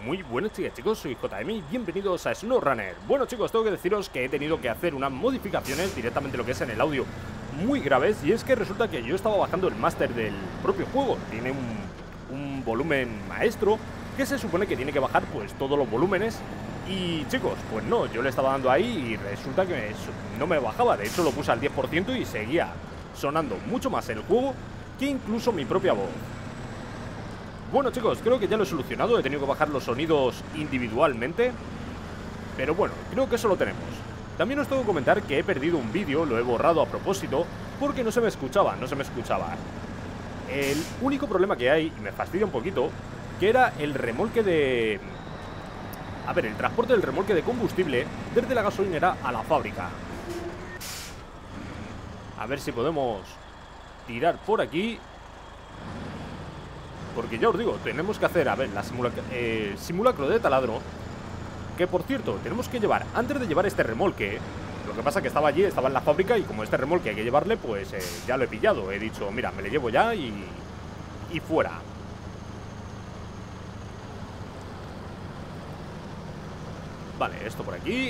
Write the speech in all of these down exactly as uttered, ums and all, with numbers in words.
Muy buenos días, chicos, soy J M y bienvenidos a SnowRunner. Bueno, chicos, tengo que deciros que he tenido que hacer unas modificaciones directamente lo que es en el audio muy graves. Y es que resulta que yo estaba bajando el máster del propio juego. Tiene un, un volumen maestro que se supone que tiene que bajar pues todos los volúmenes. Y chicos, pues no, yo le estaba dando ahí y resulta que no me bajaba. De hecho lo puse al diez por ciento y seguía sonando mucho más el juego que incluso mi propia voz. Bueno, chicos, creo que ya lo he solucionado. He tenido que bajar los sonidos individualmente, pero bueno, creo que eso lo tenemos. También os tengo que comentar que he perdido un vídeo. Lo he borrado a propósito porque no se me escuchaba, no se me escuchaba. El único problema que hay, y me fastidia un poquito, que era el remolque de... A ver, el transporte del remolque de combustible desde la gasolinera a la fábrica. A ver si podemos tirar por aquí, porque ya os digo, tenemos que hacer, a ver, la simulacro, eh, simulacro de taladro. Que por cierto, tenemos que llevar, antes de llevar este remolque, lo que pasa que estaba allí, estaba en la fábrica, y como este remolque hay que llevarle, pues eh, ya lo he pillado. He dicho, mira, me le llevo ya y, y fuera. Vale, esto por aquí.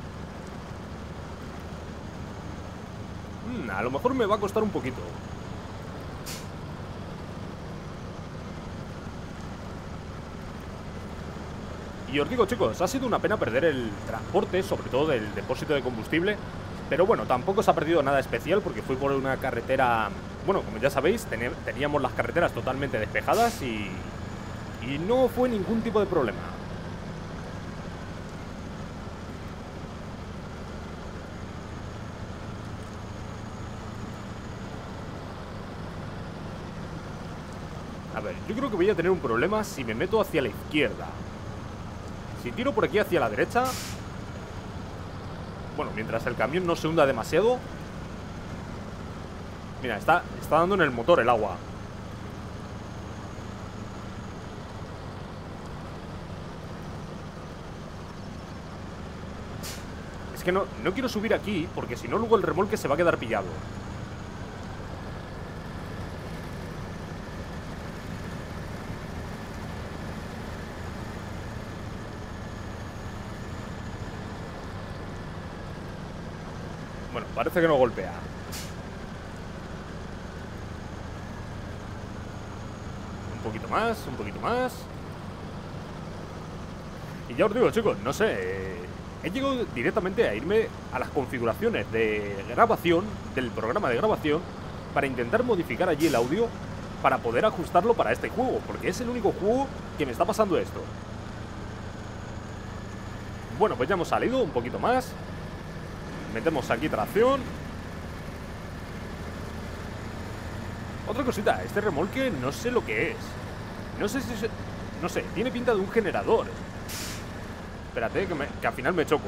hmm, A lo mejor me va a costar un poquito. Y os digo, chicos, ha sido una pena perder el transporte, sobre todo del depósito de combustible. Pero bueno, tampoco se ha perdido nada especial porque fui por una carretera... Bueno, como ya sabéis, teníamos las carreteras totalmente despejadas y... Y no fue ningún tipo de problema. A ver, yo creo que voy a tener un problema si me meto hacia la izquierda. Si tiro por aquí hacia la derecha, bueno, mientras el camión no se hunda demasiado. Mira, está, está dando en el motor el agua. Es que no, no quiero subir aquí, porque si no luego el remolque se va a quedar pillado. Bueno, parece que no golpea. Un poquito más, un poquito más. Y ya os digo, chicos, no sé, eh, he llegado directamente a irme a las configuraciones de grabación del programa de grabación para intentar modificar allí el audio para poder ajustarlo para este juego, porque es el único juego que me está pasando esto. Bueno, pues ya hemos salido un poquito más. Metemos aquí tracción. Otra cosita, este remolque no sé lo que es. No sé si... Se... No sé, tiene pinta de un generador. Espérate, que, me... que al final me choco.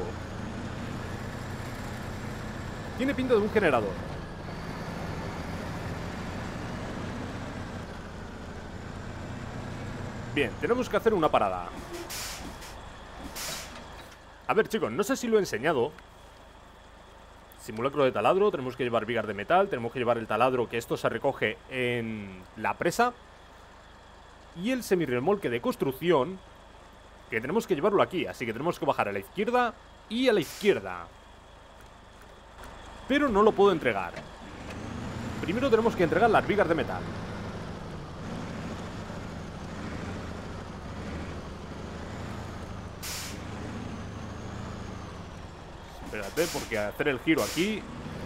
Tiene pinta de un generador. Bien, tenemos que hacer una parada. A ver, chicos, no sé si lo he enseñado. Simulacro de taladro, tenemos que llevar vigas de metal, tenemos que llevar el taladro, que esto se recoge en la presa. Y el semirremolque de construcción, que tenemos que llevarlo aquí, así que tenemos que bajar a la izquierda y a la izquierda. Pero no lo puedo entregar. Primero tenemos que entregar las vigas de metal. Espérate, porque hacer el giro aquí...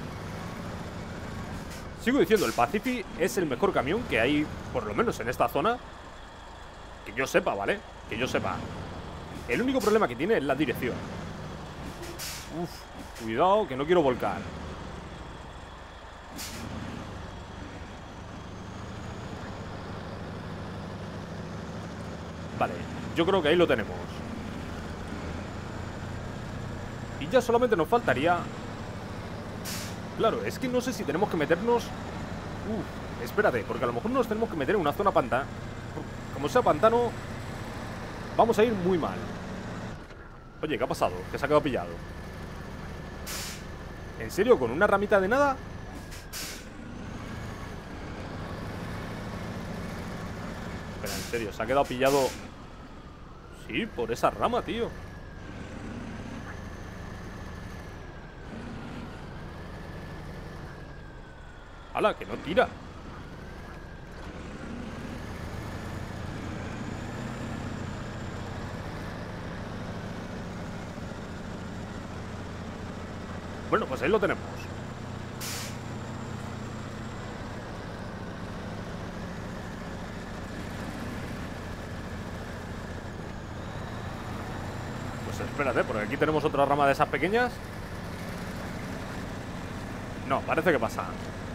Sigo diciendo, el Pacific es el mejor camión que hay, por lo menos en esta zona. Que yo sepa, ¿vale? Que yo sepa. El único problema que tiene es la dirección. Uf, cuidado, que no quiero volcar. Vale, yo creo que ahí lo tenemos. Y ya solamente nos faltaría... Claro, es que no sé si tenemos que meternos... Uf, espérate, porque a lo mejor nos tenemos que meter en una zona pantano. Como sea pantano, vamos a ir muy mal. Oye, ¿qué ha pasado? Que se ha quedado pillado. ¿En serio? ¿Con una ramita de nada? Espera, en serio, se ha quedado pillado. Sí, por esa rama, tío. ¡Hala, que no tira! Bueno, pues ahí lo tenemos. Pues espérate, porque aquí tenemos otra rama de esas pequeñas. No, parece que pasa.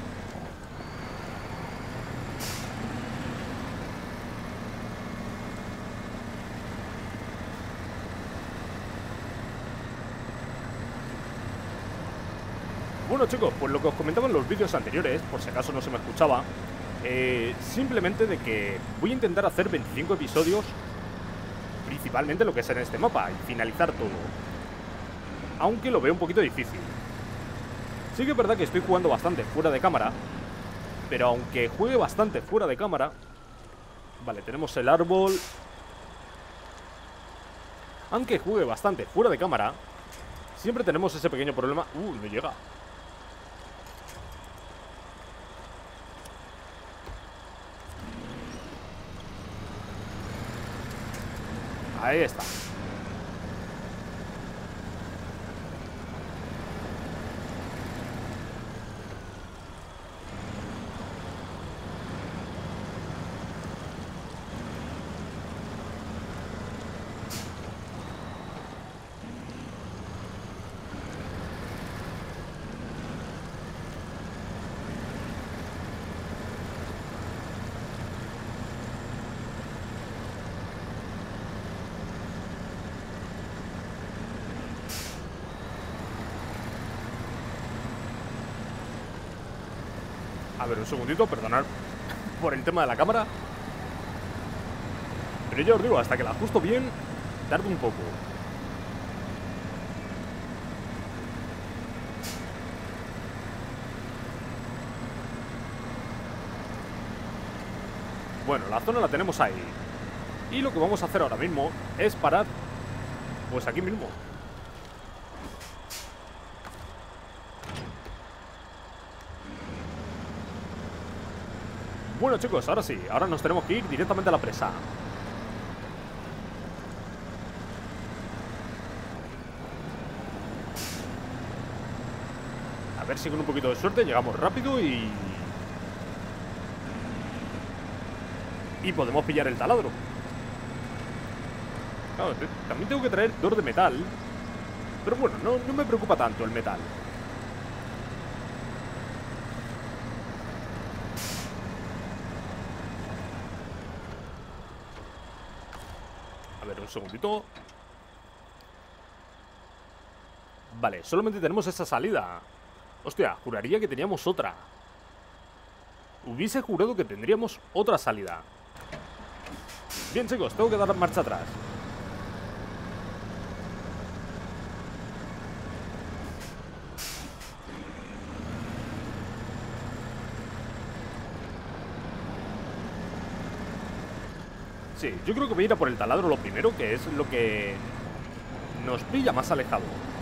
Bueno, chicos, pues lo que os comentaba en los vídeos anteriores, por si acaso no se me escuchaba, eh, simplemente de que voy a intentar hacer veinticinco episodios, principalmente lo que es en este mapa, y finalizar todo. Aunque lo veo un poquito difícil. Sí que es verdad que estoy jugando bastante fuera de cámara, pero aunque juegue bastante fuera de cámara... Vale, tenemos el árbol. Aunque juegue bastante fuera de cámara, siempre tenemos ese pequeño problema... Uh, no llega. Ahí está. A ver, un segundito, perdonad por el tema de la cámara. Pero yo os digo, hasta que la ajusto bien, tarda un poco. Bueno, la zona la tenemos ahí. Y lo que vamos a hacer ahora mismo es parar, pues aquí mismo. Bueno, chicos, ahora sí, ahora nos tenemos que ir directamente a la presa. A ver si con un poquito de suerte llegamos rápido y... Y podemos pillar el taladro. Claro, también tengo que traer dos de metal. Pero bueno, no, no me preocupa tanto el metal. A ver, un segundito. Vale, solamente tenemos esa salida. Hostia, juraría que teníamos otra. Hubiese jurado que tendríamos otra salida. Bien, chicos, tengo que dar marcha atrás. Sí, yo creo que voy a ir a por el taladro lo primero, que es lo que nos pilla más alejado.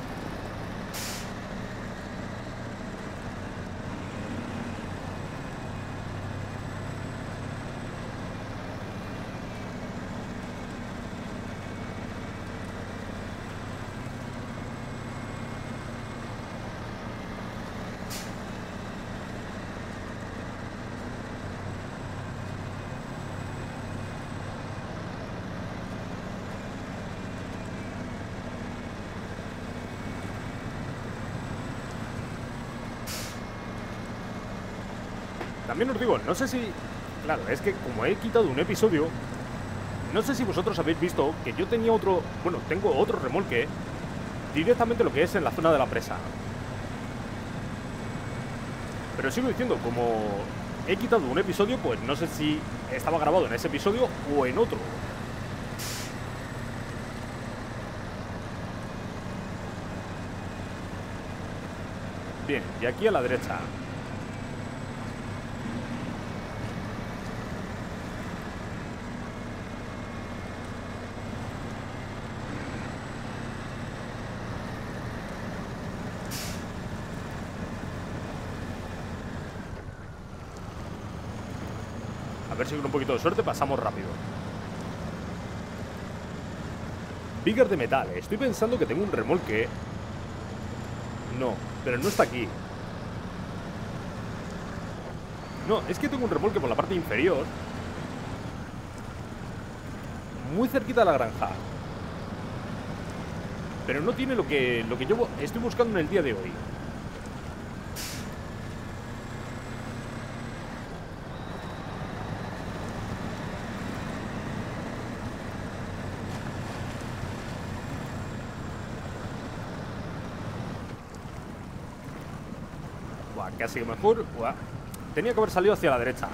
También os digo, no sé si... Claro, es que como he quitado un episodio, no sé si vosotros habéis visto que yo tenía otro... Bueno, tengo otro remolque directamente lo que es en la zona de la presa. Pero sigo diciendo, como he quitado un episodio, pues no sé si estaba grabado en ese episodio o en otro. Bien, y aquí a la derecha. ver si con un poquito de suerte pasamos rápido. Bigger de metal. Estoy pensando que tengo un remolque. No, pero no está aquí. No, es que tengo un remolque por la parte inferior, muy cerquita de la granja. Pero no tiene lo que, lo que yo estoy buscando en el día de hoy. Buah, casi que mejor. Buah. Tenía que haber salido hacia la derecha.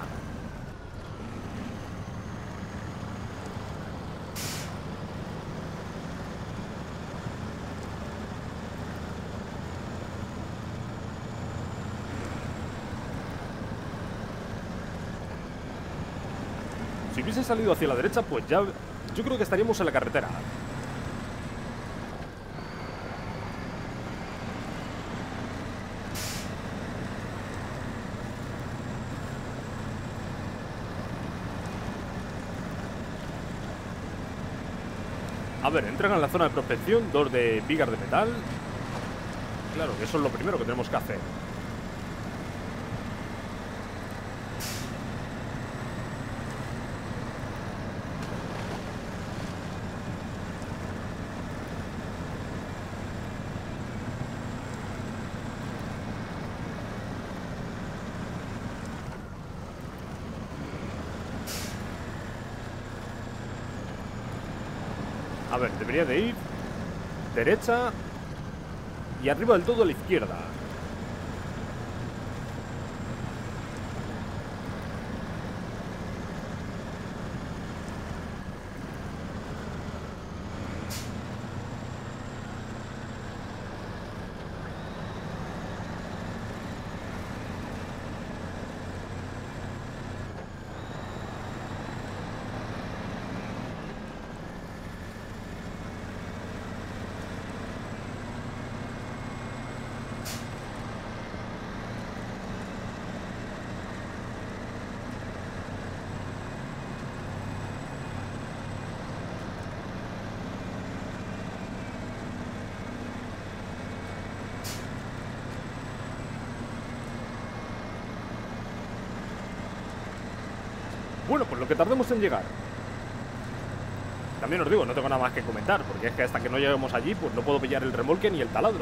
Si hubiese salido hacia la derecha, pues ya yo creo que estaríamos en la carretera. A ver, entran en la zona de prospección dos de vigas de metal. Claro, que eso es lo primero que tenemos que hacer. A ver, debería de ir derecha y arriba del todo a la izquierda. Bueno, pues lo que tardemos en llegar. También os digo, no tengo nada más que comentar, porque es que hasta que no lleguemos allí, pues no puedo pillar el remolque ni el taladro.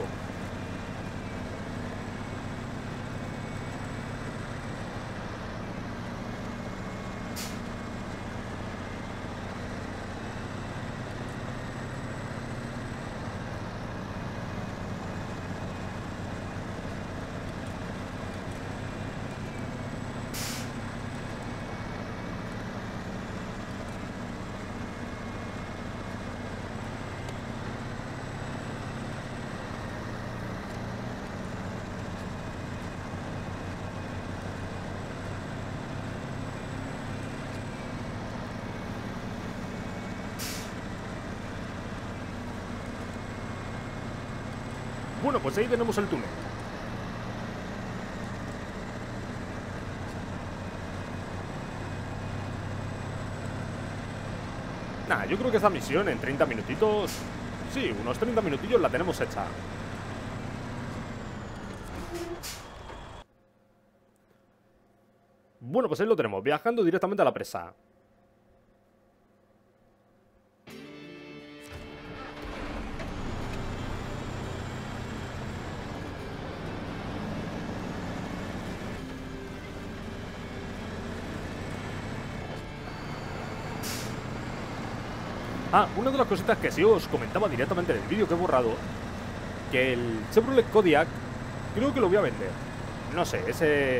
Bueno, pues ahí tenemos el túnel. Nah, yo creo que esta misión en treinta minutitos... Sí, unos treinta minutillos la tenemos hecha. Bueno, pues ahí lo tenemos, viajando directamente a la presa. Ah, una de las cositas que sí os comentaba directamente en el vídeo que he borrado, que el Chevrolet Kodiaq creo que lo voy a vender. No sé, ese...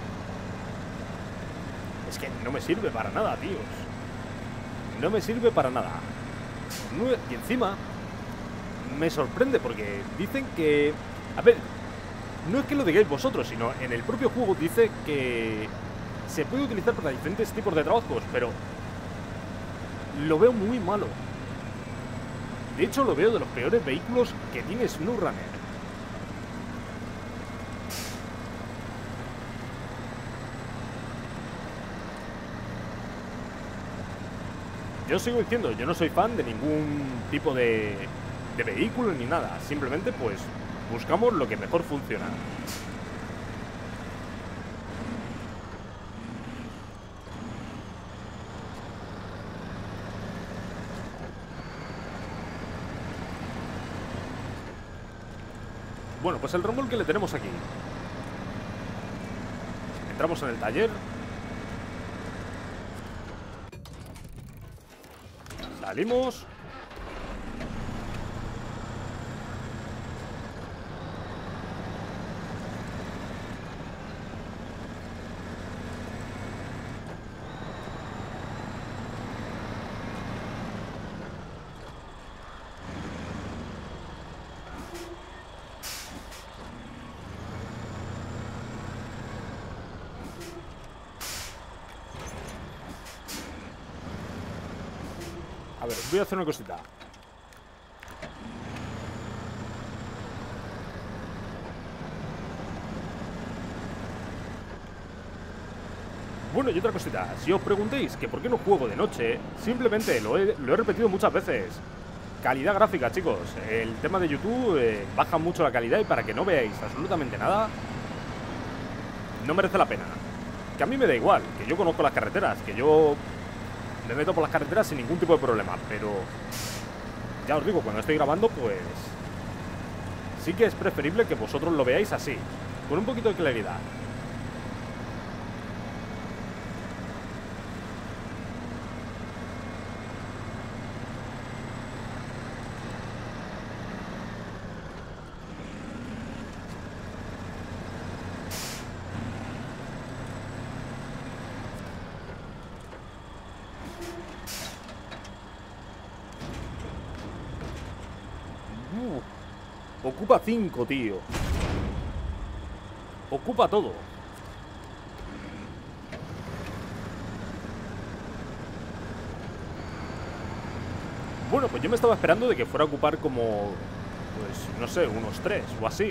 Es que no me sirve para nada, tíos. No me sirve para nada. Y encima me sorprende porque dicen que... A ver, no es que lo digáis vosotros, sino en el propio juego dice que se puede utilizar para diferentes tipos de trabajos, pero lo veo muy malo. De hecho, lo veo de los peores vehículos que tiene SnowRunner. Yo sigo diciendo, yo no soy fan de ningún tipo de, de vehículo ni nada. Simplemente, pues, buscamos lo que mejor funciona. Bueno, pues el remolque le tenemos aquí. Entramos en el taller. Salimos. A ver, voy a hacer una cosita. Bueno, y otra cosita. Si os preguntéis que por qué no juego de noche, simplemente lo he, lo he repetido muchas veces. Calidad gráfica, chicos. El tema de YouTube eh, baja mucho la calidad y para que no veáis absolutamente nada, no merece la pena. Que a mí me da igual, que yo conozco las carreteras, que yo me meto por las carreteras sin ningún tipo de problema, pero ya os digo, cuando estoy grabando, pues sí que es preferible que vosotros lo veáis así, con un poquito de claridad. Uh, ocupa cinco, tío. Ocupa todo. Bueno, pues yo me estaba esperando de que fuera a ocupar como, pues, no sé, unos tres o así.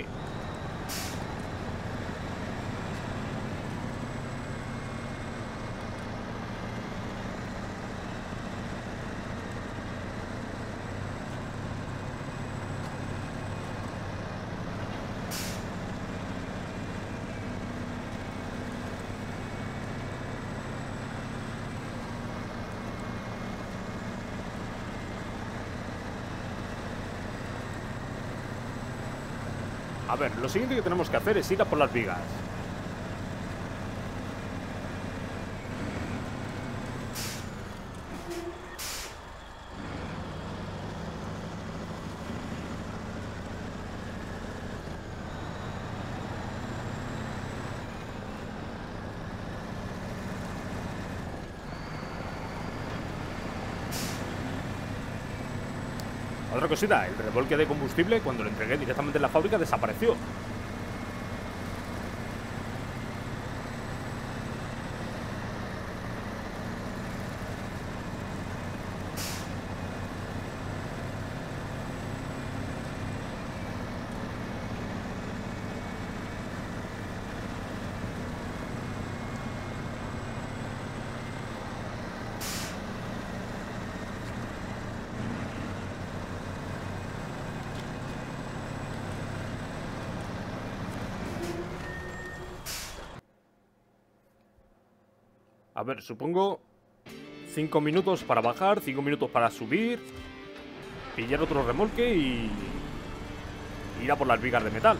A ver, lo siguiente que tenemos que hacer es ir a por las vigas. Otra cosita, el remolque de combustible, cuando lo entregué directamente en la fábrica, desapareció. A ver, supongo cinco minutos para bajar, cinco minutos para subir, pillar otro remolque y ir a por las vigas de metal.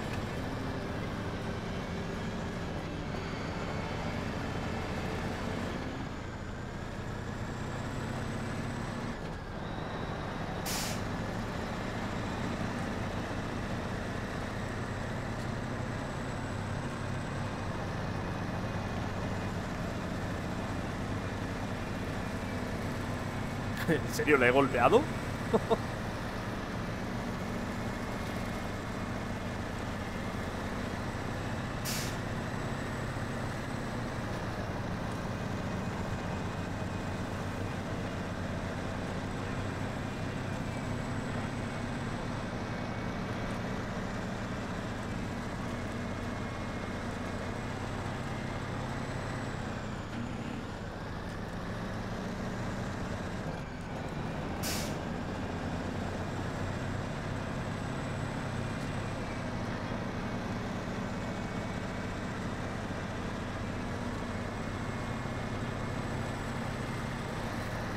¿En serio le he golpeado?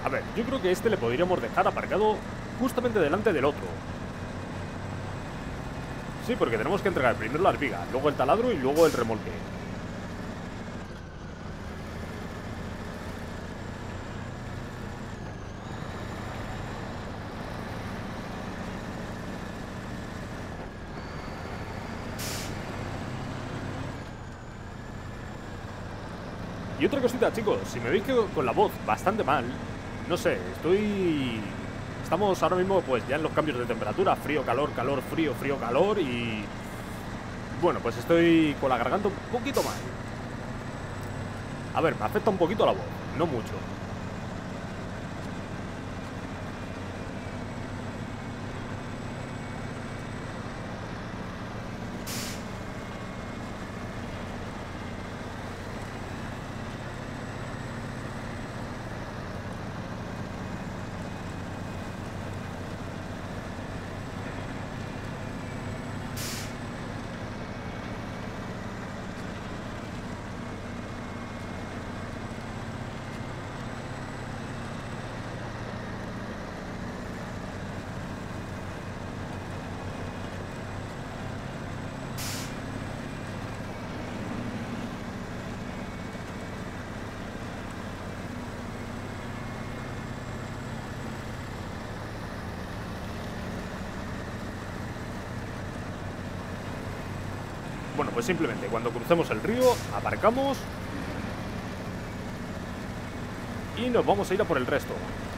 A ver, yo creo que este le podríamos dejar aparcado justamente delante del otro. Sí, porque tenemos que entregar primero las vigas, luego el taladro y luego el remolque. Y otra cosita, chicos, si me veis que con la voz bastante mal, no sé, estoy... Estamos ahora mismo pues ya en los cambios de temperatura, frío, calor, calor, frío, frío, calor y... Bueno, pues estoy con la garganta un poquito mal. A ver, me afecta un poquito la voz, no mucho. Bueno, pues simplemente cuando crucemos el río, aparcamos y nos vamos a ir a por el resto.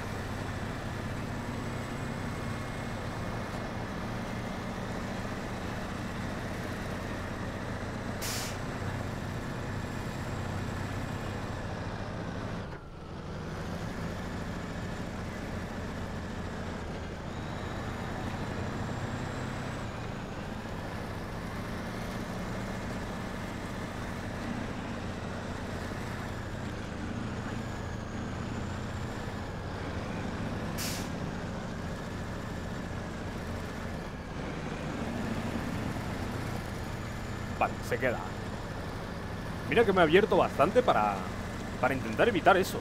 Vale, se queda. Mira que me he abierto bastante para, para intentar evitar eso.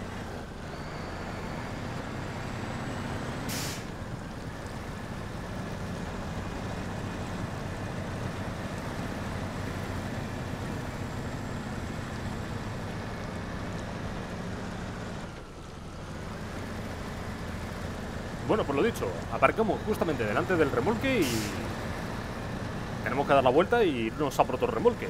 Bueno, pues lo dicho, aparcamos justamente delante del remolque y... tenemos que dar la vuelta y irnos a por otro remolque.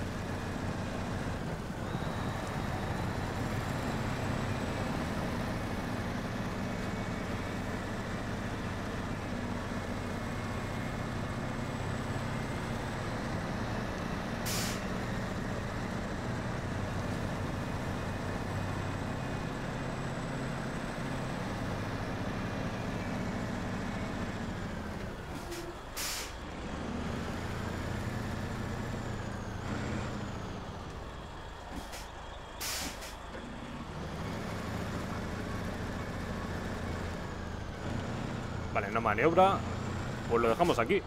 Vale, una maniobra. Pues lo dejamos aquí.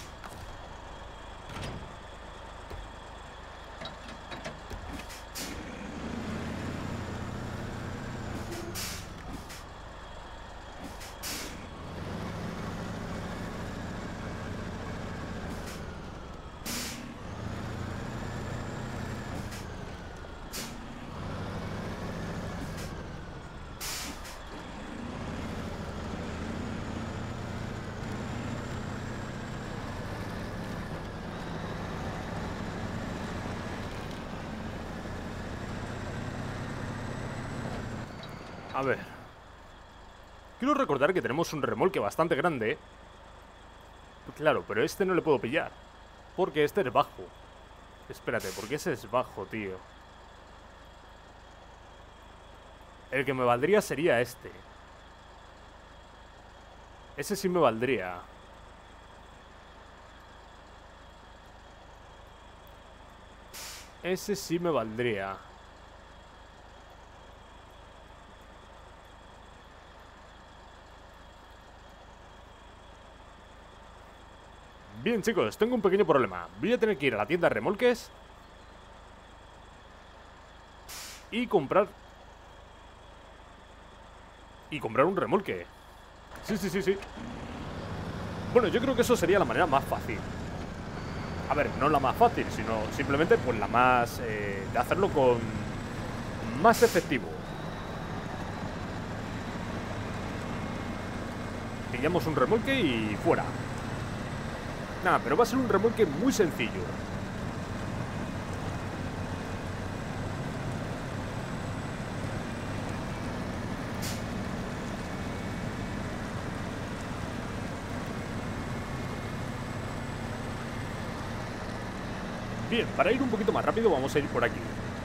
A ver. Quiero recordar que tenemos un remolque bastante grande. Claro, pero este no le puedo pillar. Porque este es bajo. Espérate, porque ese es bajo, tío. El que me valdría sería este. Ese sí me valdría. Ese sí me valdría. Bien, chicos, tengo un pequeño problema. Voy a tener que ir a la tienda de remolques y comprar y comprar un remolque. Sí, sí, sí, sí. Bueno, yo creo que eso sería la manera más fácil. A ver, no la más fácil, sino simplemente pues la más... Eh, de hacerlo con... más efectivo. Pillamos un remolque y fuera. Nada, pero va a ser un remolque muy sencillo. Bien, para ir un poquito más rápido vamos a ir por aquí.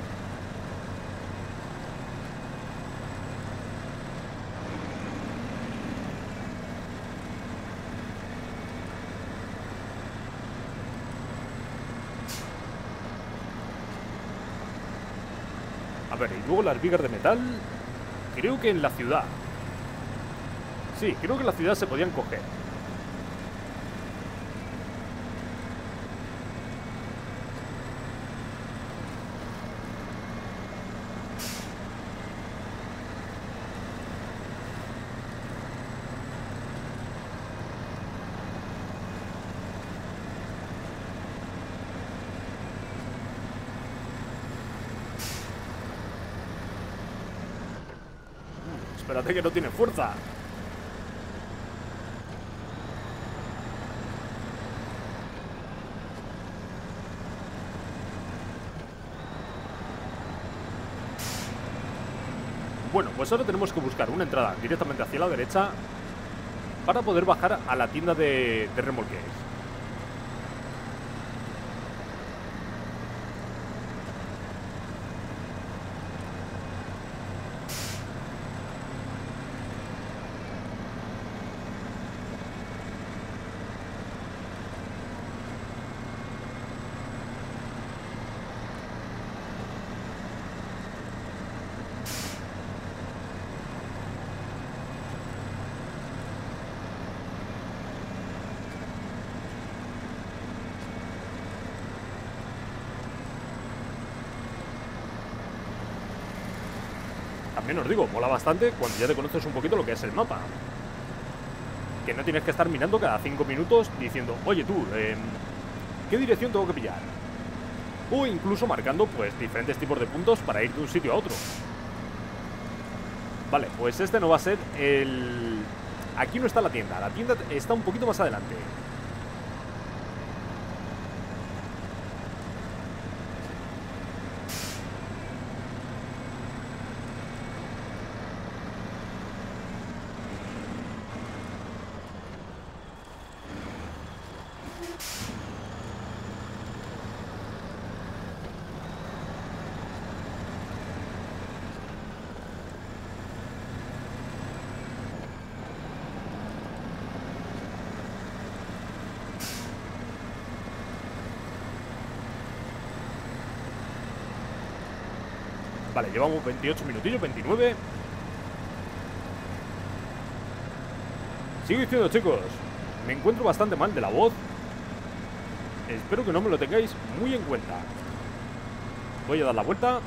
A ver, y luego las vigas de metal. Creo que en la ciudad. Sí, creo que en la ciudad se podían coger. Espérate que no tiene fuerza. Bueno, pues ahora tenemos que buscar una entrada directamente hacia la derecha para poder bajar a la tienda de, de remolques. También os digo, mola bastante cuando ya te conoces un poquito lo que es el mapa. Que no tienes que estar mirando cada cinco minutos diciendo, oye tú, eh, ¿qué dirección tengo que pillar? O incluso marcando pues diferentes tipos de puntos para ir de un sitio a otro. Vale, pues este no va a ser el... Aquí no está la tienda, la tienda está un poquito más adelante. Vale, llevamos veintiocho minutillos, veintinueve. Sigo diciendo, chicos, me encuentro bastante mal de la voz. Espero que no me lo tengáis muy en cuenta. Voy a dar la vuelta.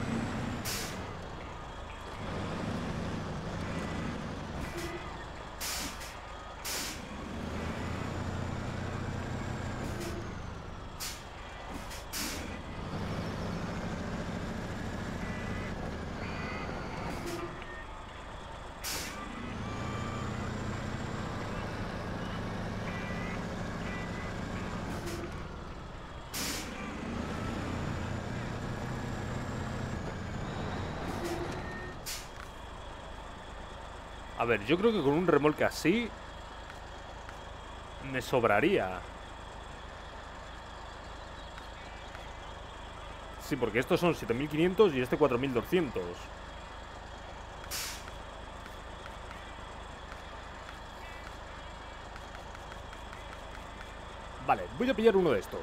A ver, yo creo que con un remolque así me sobraría. Sí, porque estos son siete mil quinientos y este cuatro mil doscientos. Vale, voy a pillar uno de estos.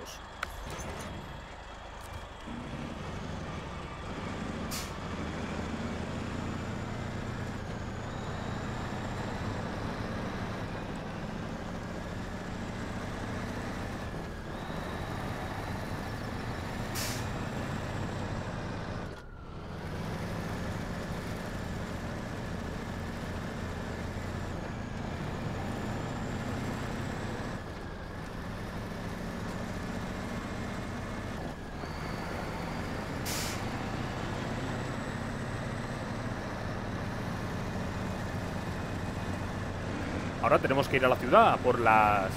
ahora tenemos que ir a la ciudad a por las...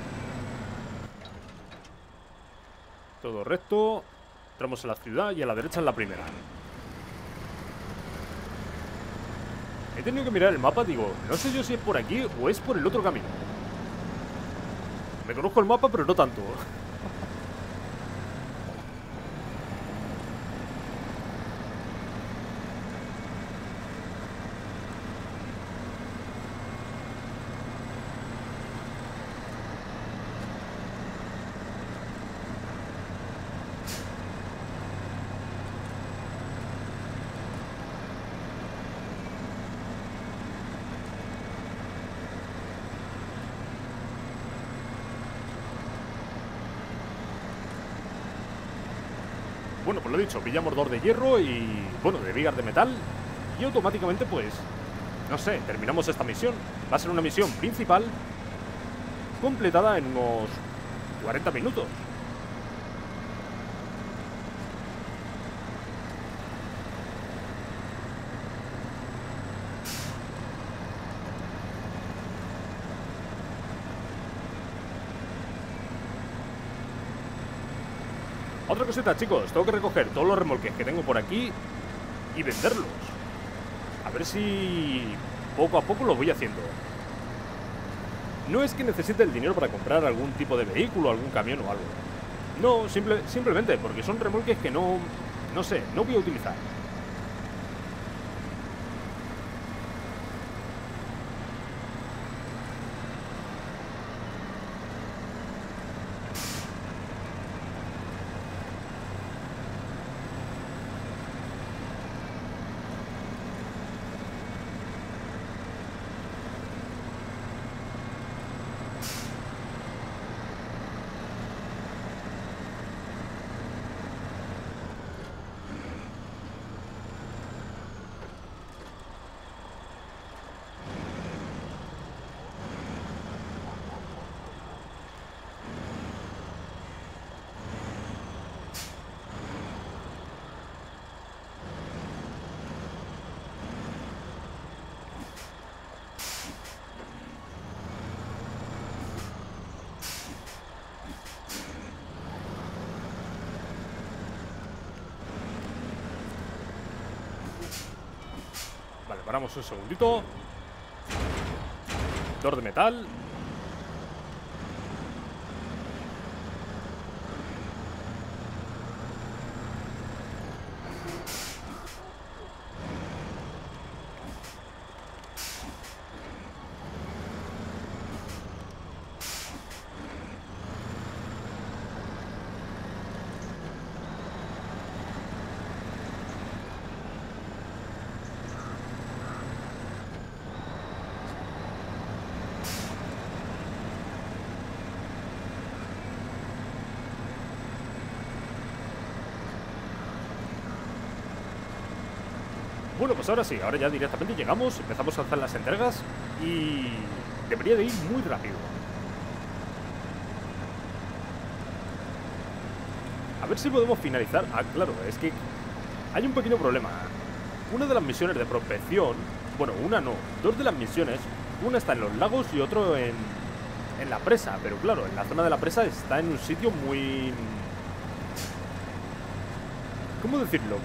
Todo recto. Entramos en la ciudad y a la derecha es la primera. He tenido que mirar el mapa, digo, no sé yo si es por aquí o es por el otro camino. Me conozco el mapa, pero no tanto. Bueno, pues lo he dicho, pillamos dos de hierro y, bueno, de vigas de metal. Y automáticamente, pues, no sé, terminamos esta misión. Va a ser una misión principal completada en unos cuarenta minutos. Otra cosita, chicos, tengo que recoger todos los remolques que tengo por aquí y venderlos. A ver si poco a poco lo voy haciendo. No es que necesite el dinero para comprar algún tipo de vehículo, algún camión o algo. No, simple, simplemente porque son remolques que no, no sé, no voy a utilizar. Vale, paramos un segundito. Door de metal. Bueno, pues ahora sí, ahora ya directamente llegamos, empezamos a hacer las entregas y debería de ir muy rápido. A ver si podemos finalizar. Ah, claro, es que hay un pequeño problema. Una de las misiones de prospección, bueno, una no, dos de las misiones, una está en los lagos y otro en, en la presa, pero claro, en la zona de la presa está en un sitio muy... ¿cómo decirlo?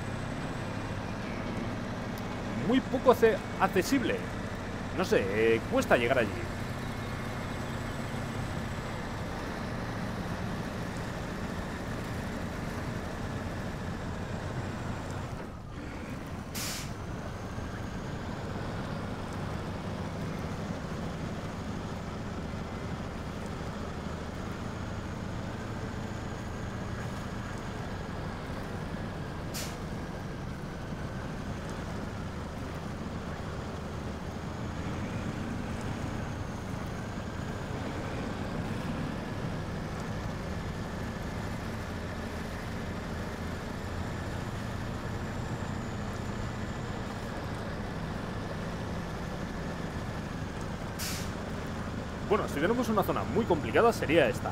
Muy poco accesible. No sé, eh, cuesta llegar allí. Bueno, si tenemos una zona muy complicada sería esta.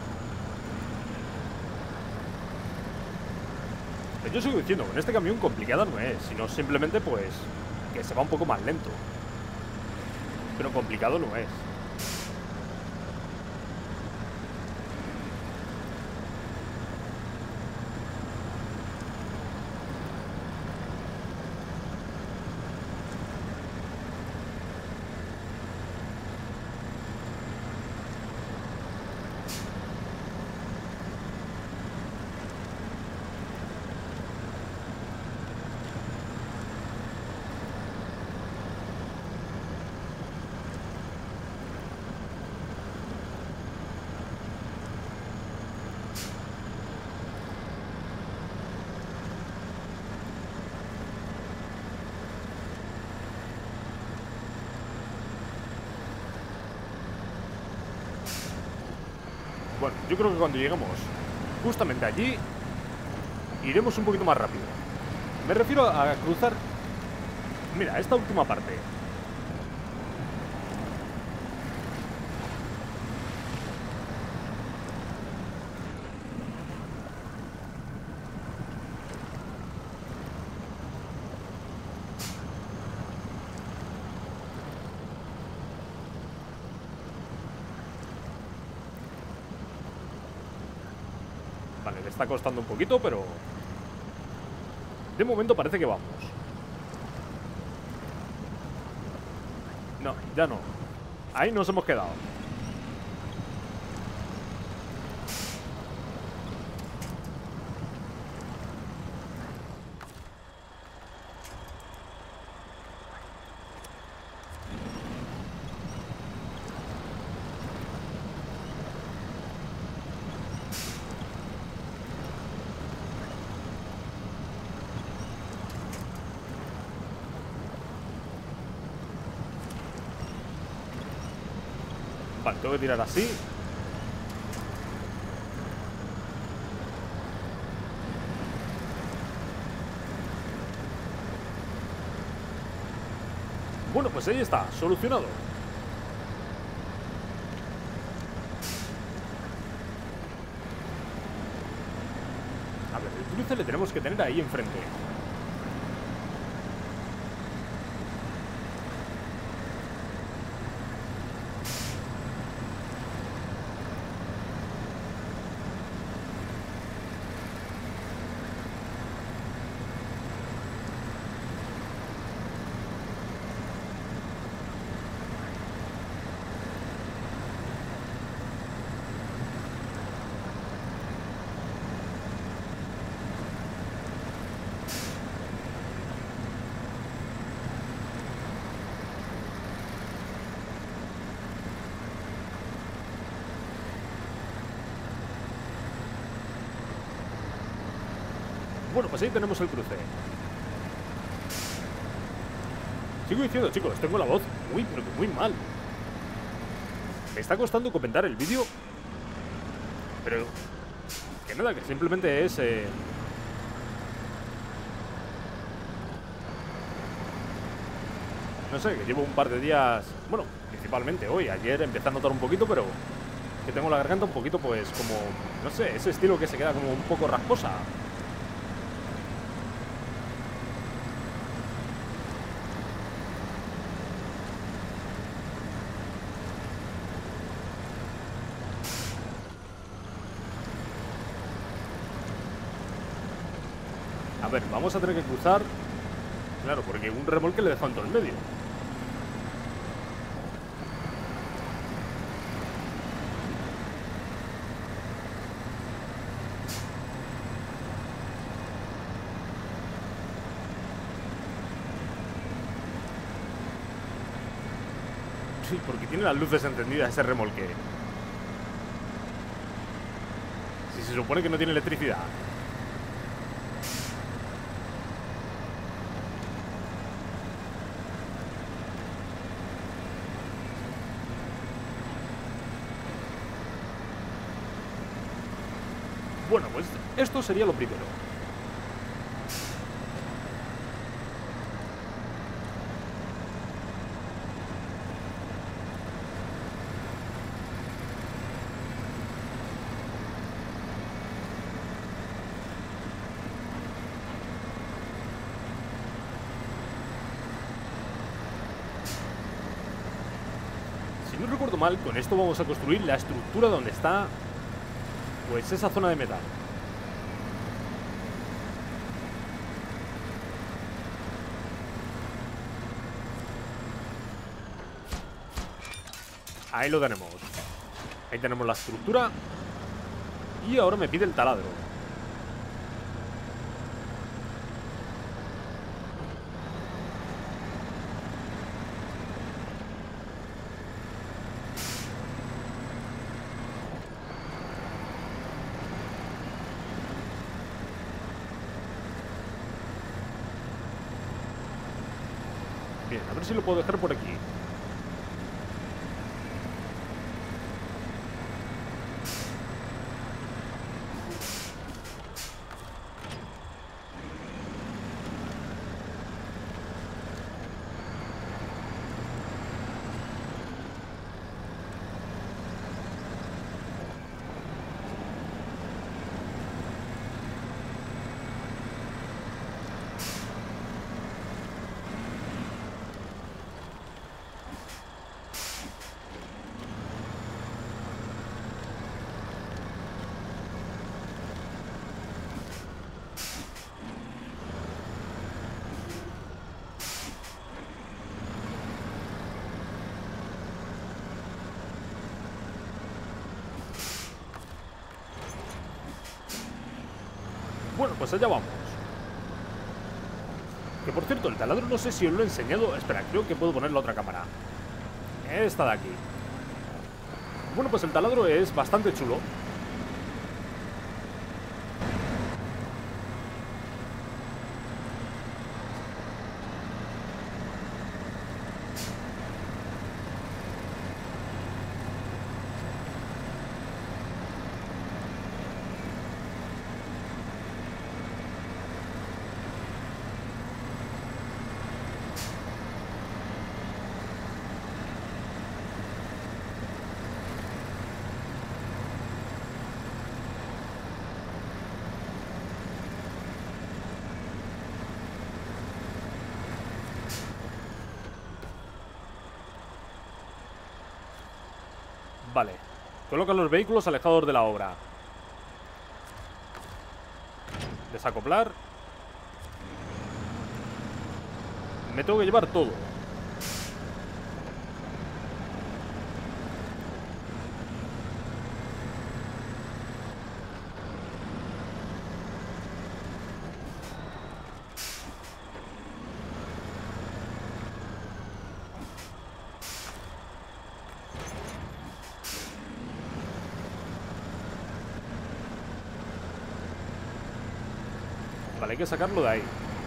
Pero yo sigo diciendo, con este camión complicada no es, sino simplemente pues que se va un poco más lento. pero complicado no es. Bueno, yo creo que cuando lleguemos justamente allí iremos un poquito más rápido. Me refiero a cruzar... Mira, esta última parte. Vale, le está costando un poquito, pero... de momento parece que vamos. No, ya no. Ahí nos hemos quedado. Vale, tengo que tirar así. Bueno, pues ahí está, solucionado. A ver, el cruce le tenemos que tener ahí enfrente. Bueno, pues ahí tenemos el cruce. Sigo diciendo, chicos, tengo la voz muy, pero que muy mal. Me está costando comentar el vídeo. Pero... que nada, que simplemente es... Eh... no sé, que llevo un par de días... bueno, principalmente hoy. Ayer empecé a notar un poquito, pero... que tengo la garganta un poquito, pues, como... no sé, ese estilo que se queda como un poco rasposa. A ver, vamos a tener que cruzar. Claro, porque un remolque le deja en todo el medio. Sí, porque tiene las luces encendidas ese remolque. Si se supone que no tiene electricidad. Bueno, pues esto sería lo primero. recuerdo mal, con esto vamos a construir la estructura donde está, pues, esa zona de metal. Ahí lo tenemos. Ahí tenemos la estructura. Y ahora me pide el taladro. Bien, a ver si lo puedo dejar por aquí. Bueno, pues allá vamos. Que por cierto, el taladro no sé si os lo he enseñado. Espera, creo que puedo poner la otra cámara. Esta de aquí. Bueno, pues el taladro es bastante chulo. Vale. Coloca los vehículos alejados de la obra. Desacoplar. Me tengo que llevar todo. Vale, hay que sacarlo de ahí.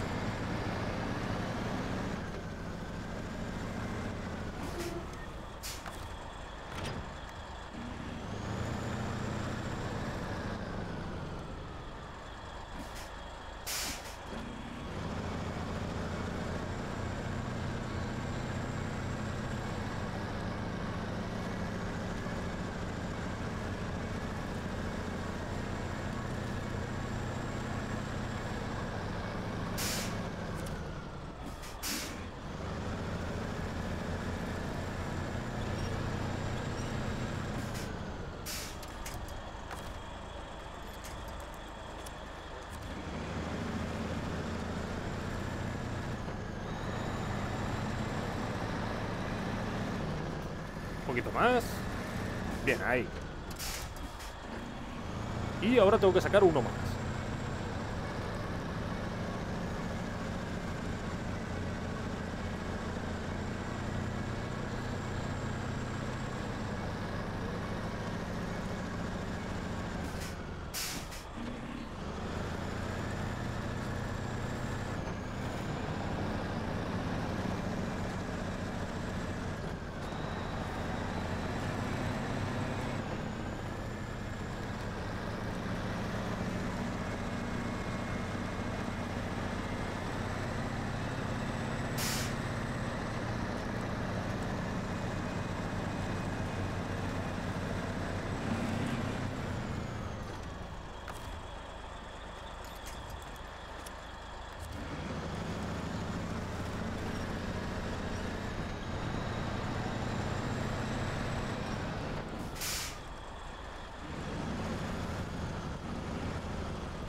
Un poquito más. Bien, ahí. Y ahora tengo que sacar uno más.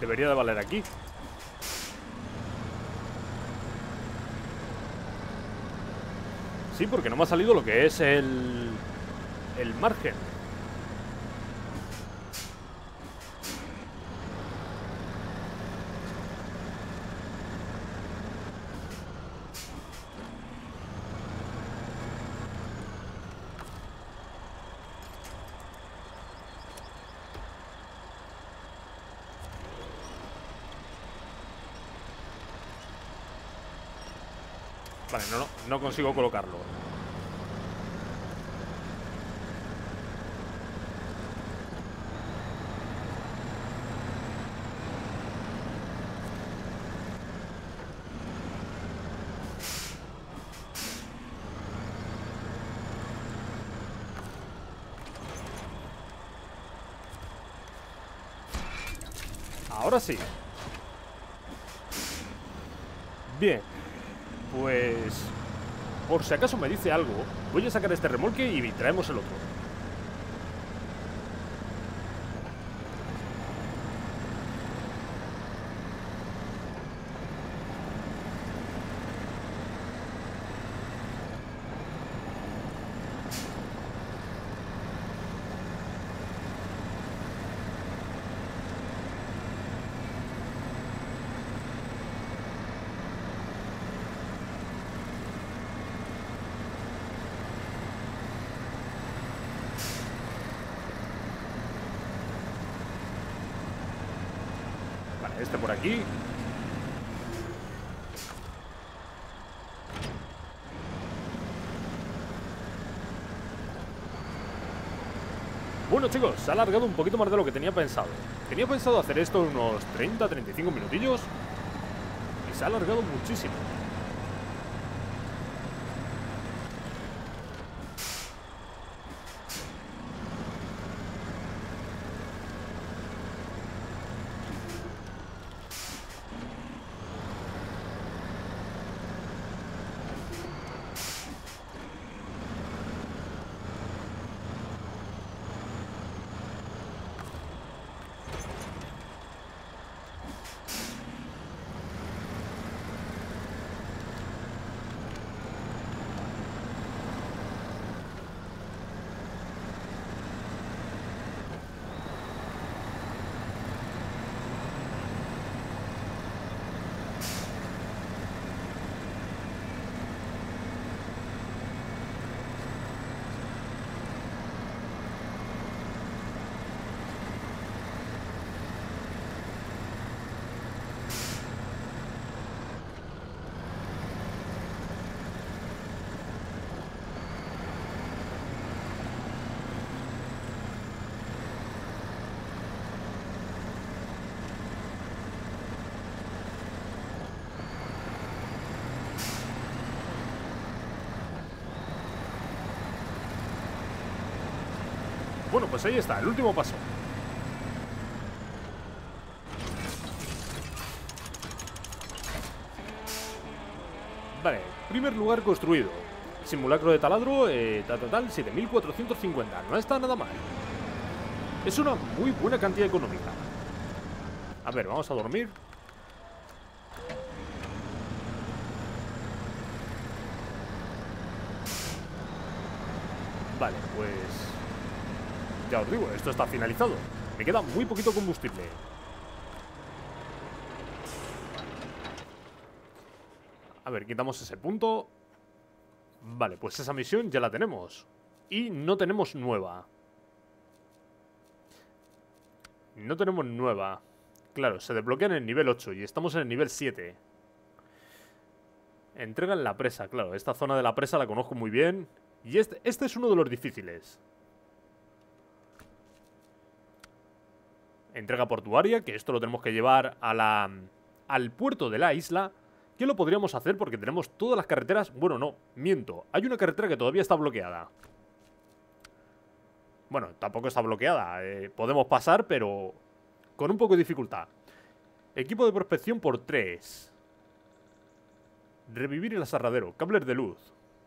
Debería de valer aquí. Sí, porque no me ha salido lo que es el... el margen. Vale, no, no, no consigo colocarlo. Ahora sí. Bien. Pues... por si acaso me dice algo, voy a sacar este remolque y traemos el otro. Vale, este por aquí. Bueno, chicos, se ha alargado un poquito más de lo que tenía pensado. Tenía pensado hacer esto en unos treinta a treinta y cinco minutillos y se ha alargado muchísimo. Bueno, pues ahí está, el último paso. Vale, primer lugar construido. Simulacro de taladro, eh, tal, tal, siete mil cuatrocientos cincuenta. No está nada mal. Es una muy buena cantidad económica. A ver, vamos a dormir. Vale, pues... ya os digo, esto está finalizado. Me queda muy poquito combustible. A ver, quitamos ese punto. Vale, pues esa misión ya la tenemos. Y no tenemos nueva. No tenemos nueva. Claro, se desbloquea en el nivel ocho y estamos en el nivel siete. Entrega en la presa, claro. Esta zona de la presa la conozco muy bien. Y este, este es uno de los difíciles. Entrega portuaria, que esto lo tenemos que llevar a la, al puerto de la isla. Que lo podríamos hacer porque tenemos todas las carreteras... Bueno, no, miento. Hay una carretera que todavía está bloqueada. Bueno, tampoco está bloqueada. Eh, podemos pasar, pero con un poco de dificultad. Equipo de prospección por tres. Revivir el aserradero. Cables de luz.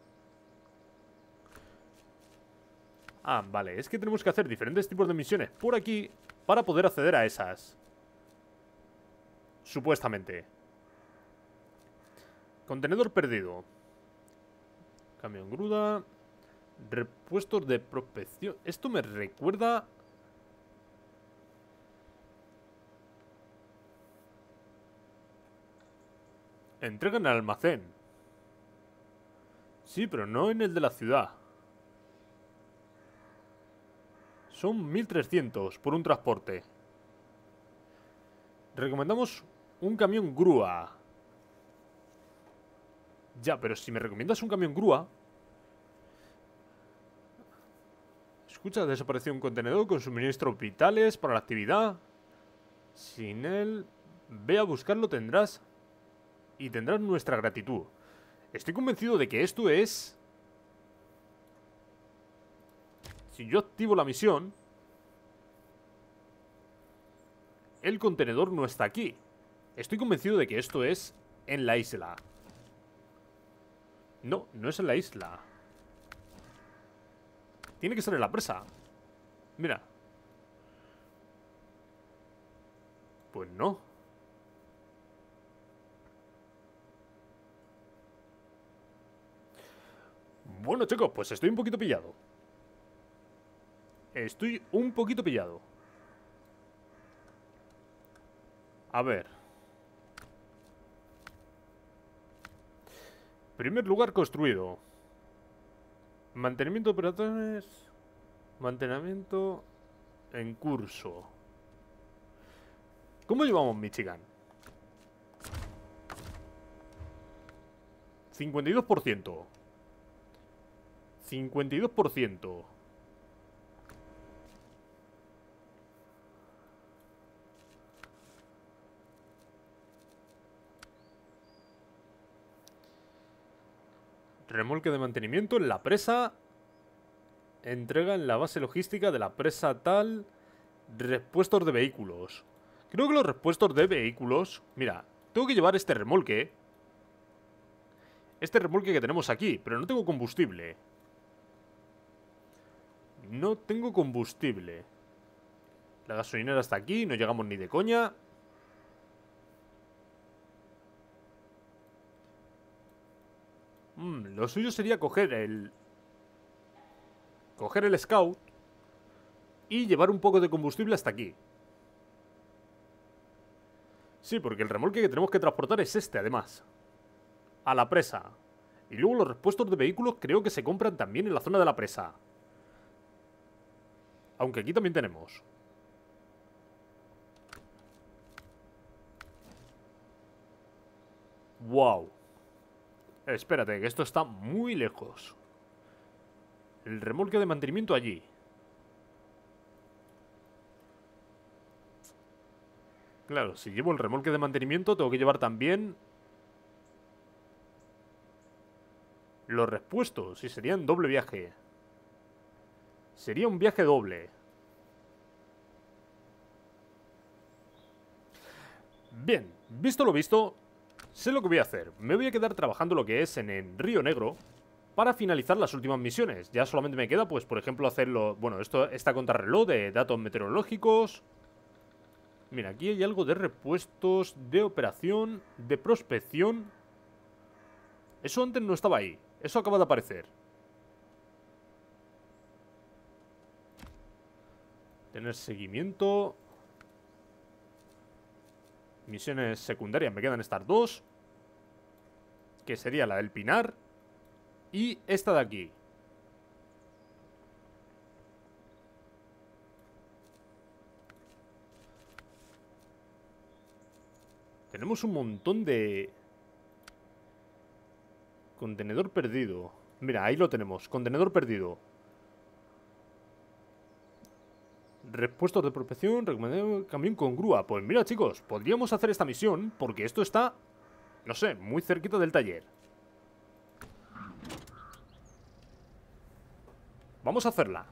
Ah, vale. Es que tenemos que hacer diferentes tipos de misiones por aquí para poder acceder a esas. Supuestamente. Contenedor perdido. Camión gruda. Repuestos de prospección. Esto me recuerda... Entrega en el almacén. Sí, pero no en el de la ciudad. Son mil trescientos por un transporte. Recomendamos un camión grúa. Ya, pero si me recomiendas un camión grúa... Escucha, desapareció un contenedor con suministros vitales para la actividad. Sin él... Ve a buscarlo, tendrás... Y tendrás nuestra gratitud. Estoy convencido de que esto es... Si yo activo la misión... El contenedor no está aquí. Estoy convencido de que esto es en la isla. No, no es en la isla. Tiene que ser en la presa. Mira. Pues no. Bueno, chicos, pues estoy un poquito pillado. Estoy un poquito pillado. A ver. Primer lugar construido. Mantenimiento de operaciones. Mantenimiento en curso. ¿Cómo llevamos Michigan? cincuenta y dos por ciento. cincuenta y dos por ciento. Remolque de mantenimiento en la presa. Entrega en la base logística de la presa tal. Repuestos de vehículos. Creo que los repuestos de vehículos... Mira, tengo que llevar este remolque. Este remolque que tenemos aquí, pero no tengo combustible. No tengo combustible. La gasolinera está aquí, no llegamos ni de coña. Mm, lo suyo sería coger el... Coger el Scout y llevar un poco de combustible hasta aquí. Sí, porque el remolque que tenemos que transportar es este, además. A la presa. Y luego los repuestos de vehículos creo que se compran también en la zona de la presa. Aunque aquí también tenemos. Wow. Espérate, que esto está muy lejos. El remolque de mantenimiento allí. Claro, si llevo el remolque de mantenimiento tengo que llevar también los repuestos. Y serían doble viaje. Sería un viaje doble. Bien, visto lo visto, sé lo que voy a hacer. Me voy a quedar trabajando lo que es en el Río Negro para finalizar las últimas misiones. Ya solamente me queda, pues, por ejemplo, hacerlo... Bueno, esto está contrarreloj de datos meteorológicos. Mira, aquí hay algo de repuestos, de operación, de prospección. Eso antes no estaba ahí. Eso acaba de aparecer. Tener seguimiento. Misiones secundarias, me quedan estas dos. Que sería la del Pinar. Y esta de aquí. Tenemos un montón de... Contenedor perdido. Mira, ahí lo tenemos. Contenedor perdido. Repuestos de protección. Recomendado camión con grúa. Pues mira, chicos, podríamos hacer esta misión porque esto está, no sé, muy cerquita del taller. Vamos a hacerla.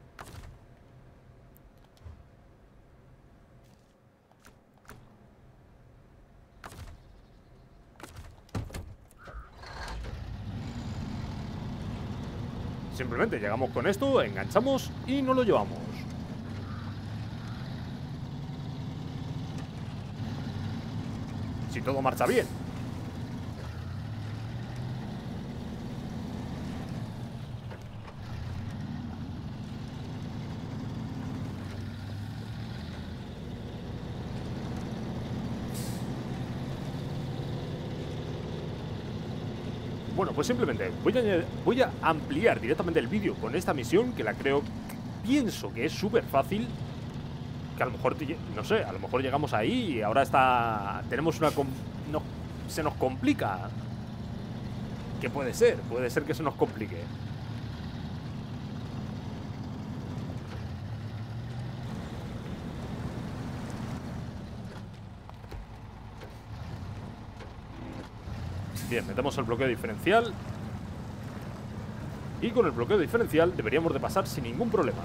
Simplemente llegamos con esto, enganchamos y nos lo llevamos. si todo marcha bien. Bueno, pues simplemente voy a, voy a ampliar directamente el vídeo con esta misión, que la creo, pienso que es súper fácil. Que a lo mejor, no sé, a lo mejor llegamos ahí y ahora está, tenemos una, no, se nos complica. ¿Qué puede ser? Puede ser que se nos complique. Bien, metemos el bloqueo diferencial. Y con el bloqueo diferencial deberíamos de pasar sin ningún problema.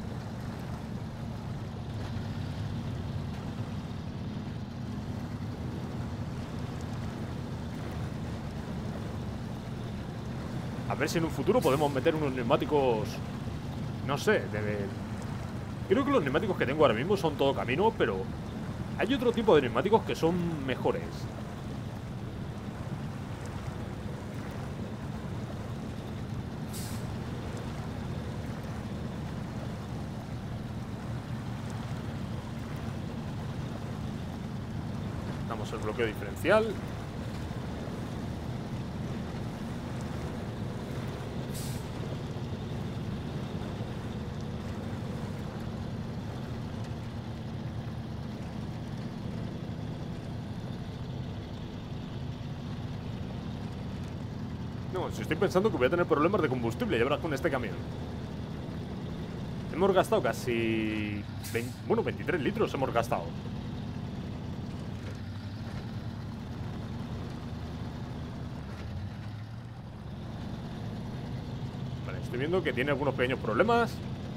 A ver si en un futuro podemos meter unos neumáticos. No sé, de... creo que los neumáticos que tengo ahora mismo son todo camino, pero hay otro tipo de neumáticos que son mejores. Damos el bloqueo diferencial. No, si estoy pensando que voy a tener problemas de combustible, ya verás con este camión. Hemos gastado casi... veinte, bueno, veintitrés litros hemos gastado. Vale, estoy viendo que tiene algunos pequeños problemas.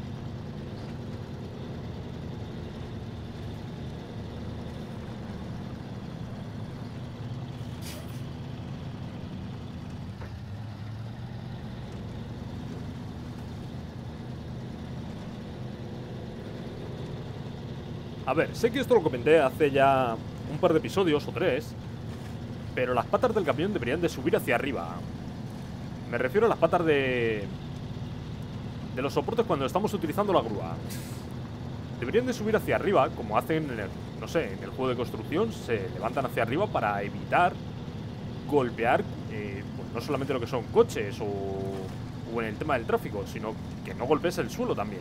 A ver, sé que esto lo comenté hace ya un par de episodios o tres, pero las patas del camión deberían de subir hacia arriba. Me refiero a las patas de... de los soportes cuando estamos utilizando la grúa. Deberían de subir hacia arriba, como hacen en el, no sé, en el juego de construcción. Se levantan hacia arriba para evitar golpear, eh, pues no solamente lo que son coches o, o en el tema del tráfico, sino que no golpees el suelo también.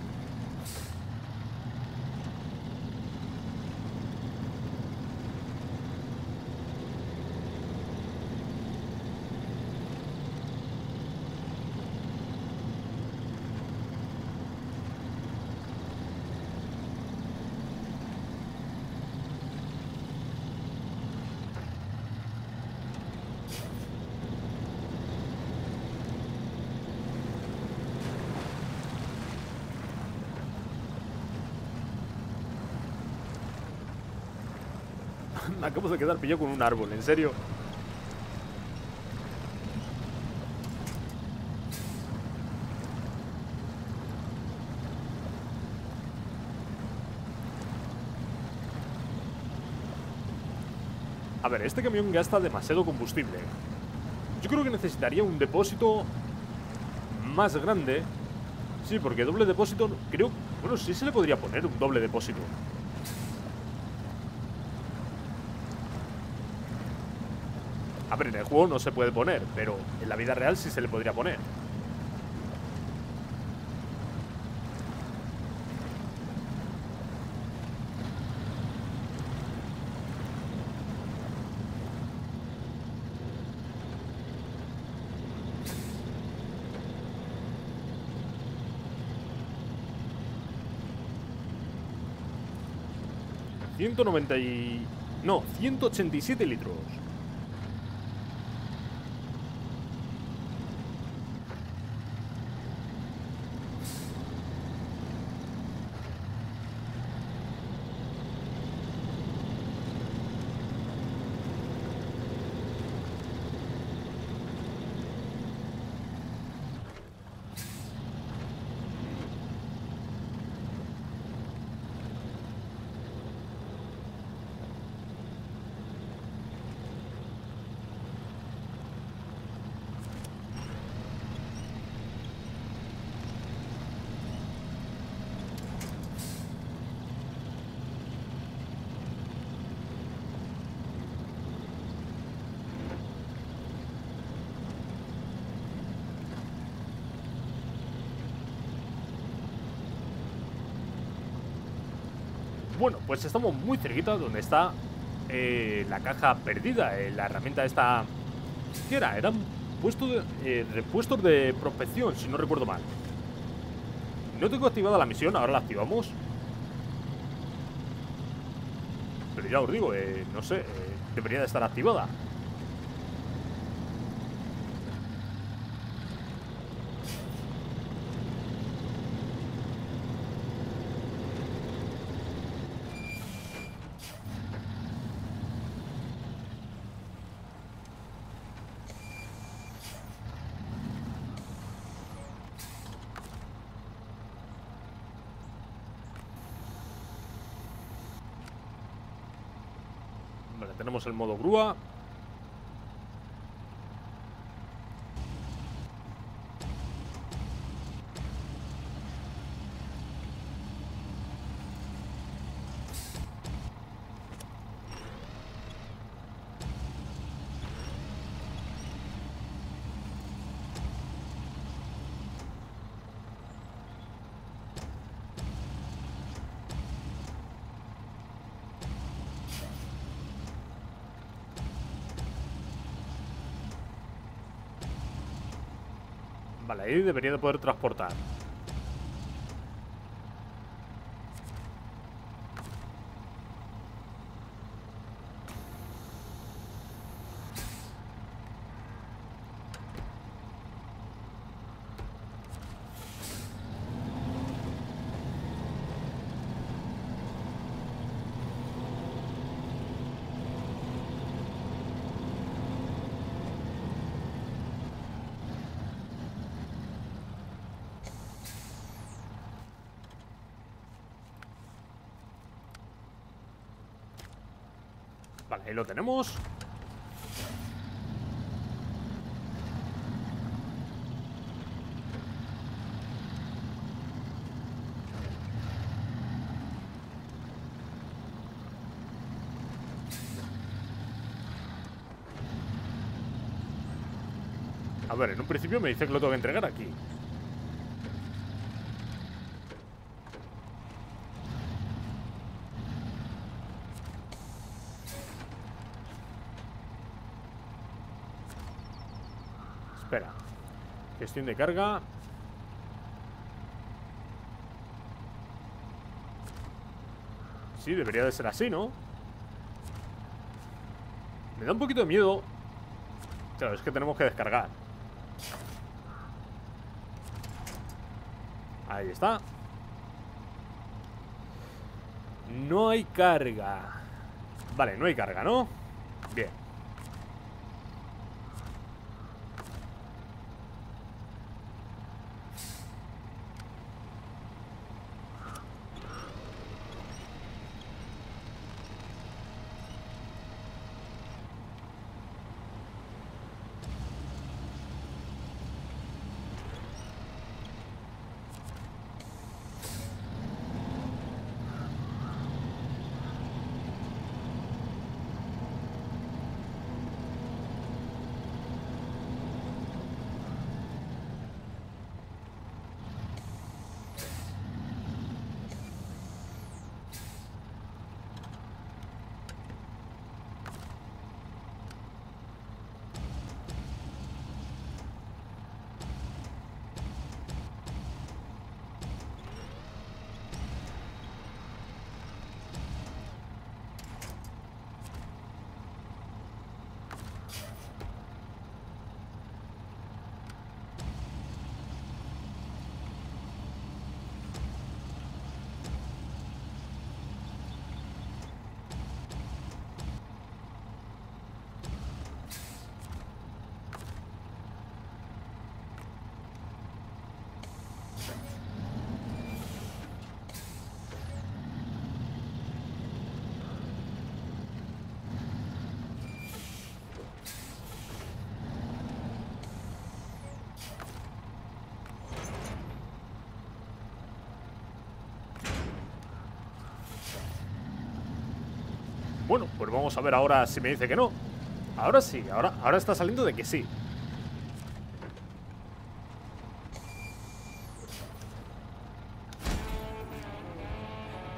Me acabo de quedar pillado con un árbol, en serio. A ver, este camión gasta demasiado combustible. Yo creo que necesitaría un depósito más grande. Sí, porque doble depósito, creo... Bueno, sí se le podría poner un doble depósito. A ver, en el juego no se puede poner, pero en la vida real sí se le podría poner. ciento noventa y... No, ciento ochenta y siete litros. Bueno, pues estamos muy cerquita donde está eh, la caja perdida. eh, La herramienta esta... ¿Qué era? Eran puesto de, eh, repuestos de prospección, si no recuerdo mal. No tengo activada la misión, ahora la activamos. Pero ya os digo, eh, no sé, eh, debería de estar activada. Vale, tenemos el modo grúa. Vale, ahí debería de poder transportar. Vale, ahí lo tenemos. A ver, en un principio me dice que lo tengo que entregar aquí. Espera. Gestión de carga. Sí, debería de ser así, ¿no? Me da un poquito de miedo. Claro, es que tenemos que descargar. Ahí está. No hay carga. Vale, no hay carga, ¿no? Bien. Bueno, pues vamos a ver ahora si me dice que no. Ahora sí, ahora, ahora está saliendo de que sí.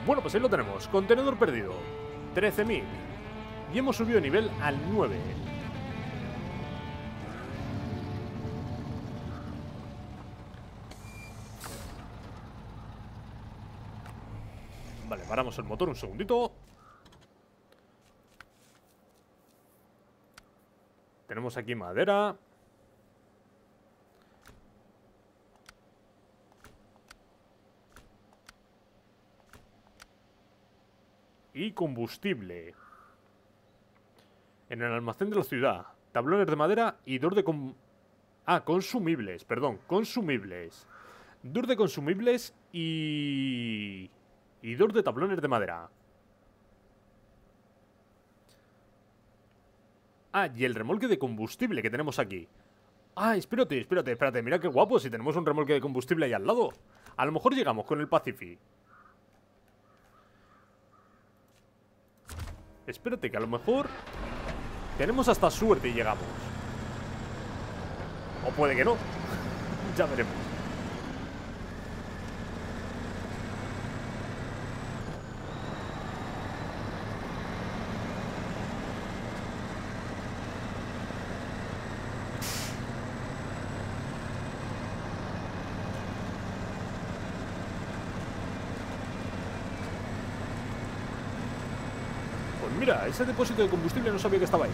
Bueno, pues ahí lo tenemos. Contenedor perdido. trece mil. Y hemos subido de nivel al nueve. Vale, paramos el motor un segundito. Tenemos aquí madera. Y combustible. En el almacén de la ciudad. Tablones de madera y dos de... Com ah, consumibles, perdón, consumibles. Dos de consumibles y... Y dos de tablones de madera. Ah, y el remolque de combustible que tenemos aquí. Ah, espérate, espérate, espérate. Mira qué guapo, si tenemos un remolque de combustible ahí al lado. A lo mejor llegamos con el Pacific. Espérate, que a lo mejor tenemos hasta suerte y llegamos. O puede que no. Ya veremos. Mira, ese depósito de combustible no sabía que estaba ahí.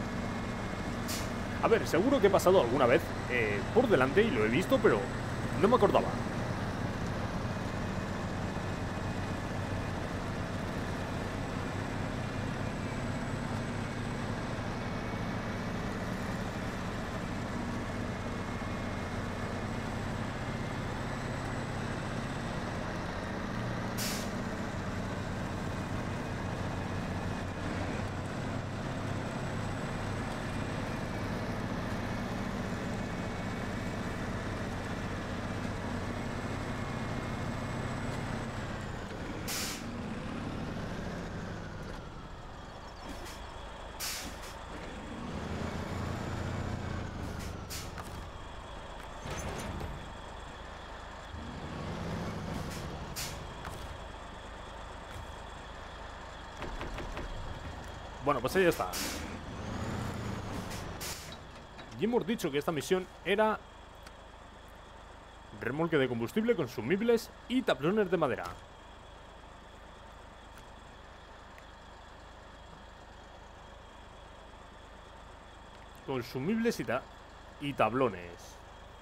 A ver, seguro que he pasado alguna vez eh, por delante y lo he visto, pero no me acordaba. Bueno, pues ahí está. Y hemos dicho que esta misión era remolque de combustible, consumibles y tablones de madera. Consumibles y, ta y tablones.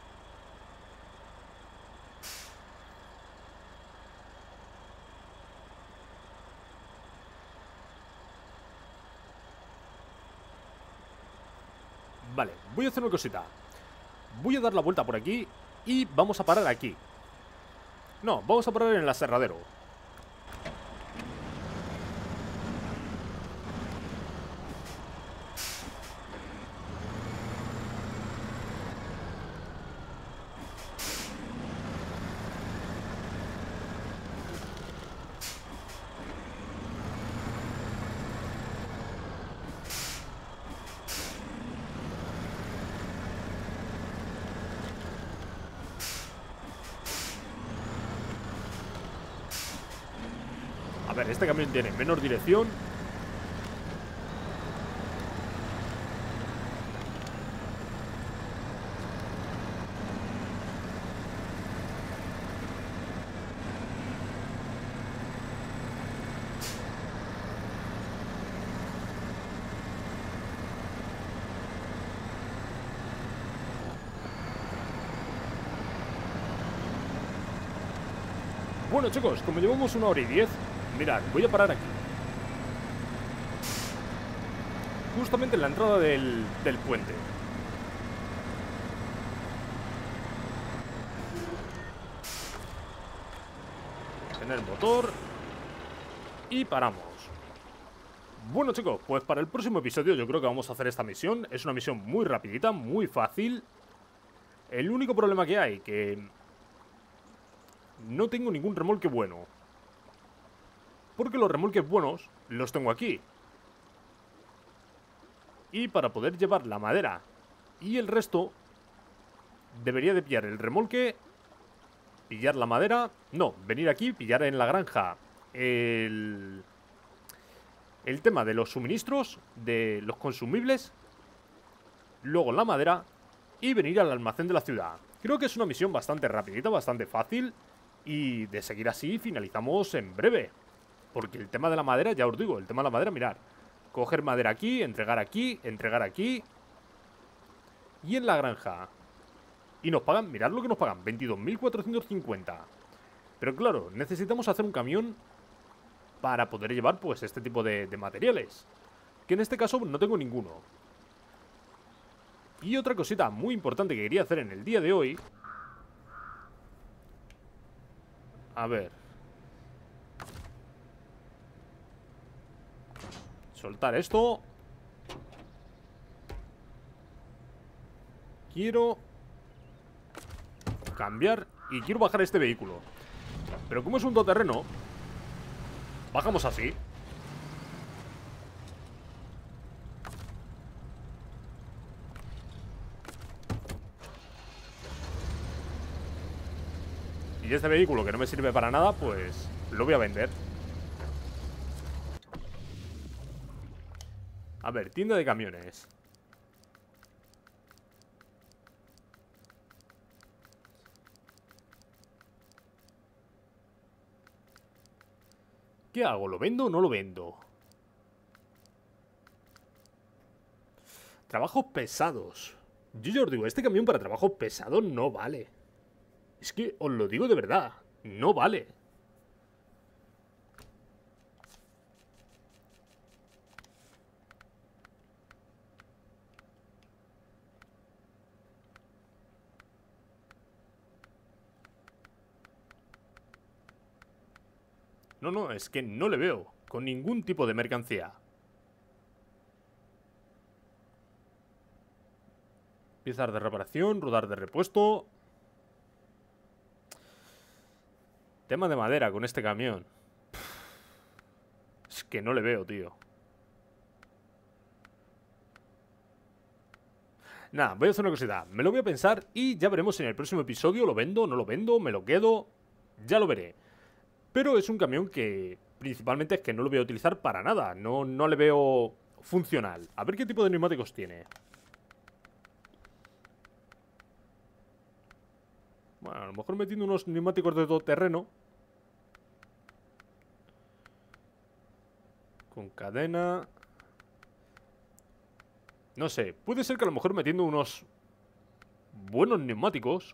Vale, voy a hacer una cosita. Voy a dar la vuelta por aquí y vamos a parar aquí. No, vamos a parar en el aserradero. A ver, este camión tiene menos dirección. Bueno, chicos, como llevamos una hora y diez, mirad, voy a parar aquí. Justamente en la entrada del, del puente. Tener motor. Y paramos. Bueno, chicos, pues para el próximo episodio yo creo que vamos a hacer esta misión. Es una misión muy rapidita, muy fácil. El único problema que hay, que no tengo ningún remolque bueno. Porque los remolques buenos los tengo aquí. Y para poder llevar la madera y el resto, debería de pillar el remolque, pillar la madera. No, venir aquí, pillar en la granja el, el tema de los suministros, de los consumibles, luego la madera y venir al almacén de la ciudad. Creo que es una misión bastante rapidita, bastante fácil, y de seguir así finalizamos en breve. Porque el tema de la madera, ya os digo, el tema de la madera, mirad, coger madera aquí, entregar aquí, entregar aquí y en la granja. Y nos pagan, mirad lo que nos pagan, veintidós mil cuatrocientos cincuenta. Pero claro, necesitamos hacer un camión para poder llevar pues este tipo de, de materiales, que en este caso no tengo ninguno. Y otra cosita muy importante que quería hacer en el día de hoy. A ver. Soltar esto. Quiero cambiar y quiero bajar este vehículo. Pero como es un todoterreno, bajamos así. Y este vehículo que no me sirve para nada, pues lo voy a vender. A ver, tienda de camiones. ¿Qué hago? ¿Lo vendo o no lo vendo? Trabajos pesados. Yo ya os digo, este camión para trabajos pesados no vale. Es que os lo digo de verdad, no vale. No, no, es que no le veo con ningún tipo de mercancía. Piezas de reparación, rodar de repuesto. Tema de madera con este camión. Es que no le veo, tío. Nada, voy a hacer una cosita. Me lo voy a pensar y ya veremos en el próximo episodio. ¿Lo vendo? ¿No lo vendo? ¿Me lo quedo? Ya lo veré. Pero es un camión que principalmente es que no lo voy a utilizar para nada. No, no le veo funcional. A ver qué tipo de neumáticos tiene. Bueno, a lo mejor metiendo unos neumáticos de todoterreno. Con cadena. No sé, puede ser que a lo mejor metiendo unos buenos neumáticos.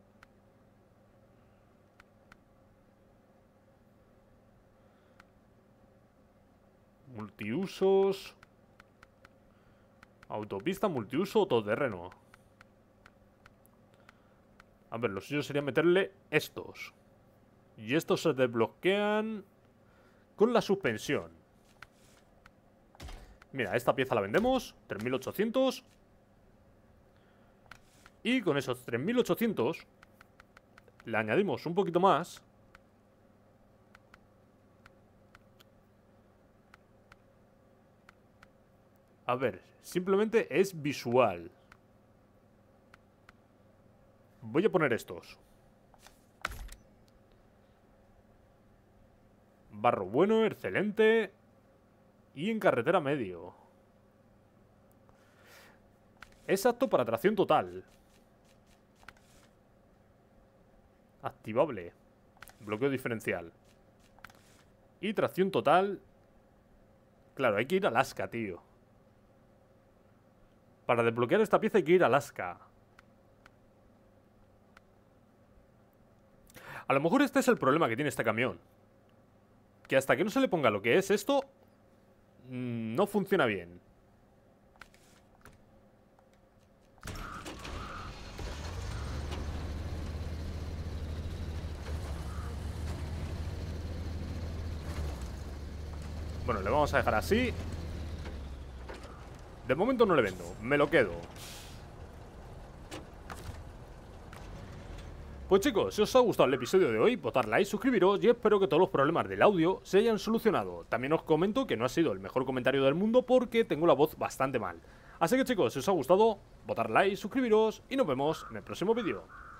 Multiusos. Autopista, multiuso o todoterreno. A ver, lo suyo sería meterle estos. Y estos se desbloquean con la suspensión. Mira, esta pieza la vendemos, tres mil ochocientos. Y con esos tres mil ochocientos le añadimos un poquito más. A ver, simplemente es visual. Voy a poner estos. Barro bueno, excelente. Y en carretera medio. Es apto para tracción total. Activable. Bloqueo diferencial. Y tracción total. Claro, hay que ir a Alaska, tío. Para desbloquear esta pieza hay que ir a Alaska. A lo mejor este es el problema que tiene este camión. Que hasta que no se le ponga lo que es esto, mmm, no funciona bien. Bueno, le vamos a dejar así. De momento no le vendo, me lo quedo. Pues chicos, si os ha gustado el episodio de hoy, votad like, suscribiros y espero que todos los problemas del audio se hayan solucionado. También os comento que no ha sido el mejor comentario del mundo porque tengo la voz bastante mal. Así que chicos, si os ha gustado, votad like, suscribiros y nos vemos en el próximo vídeo.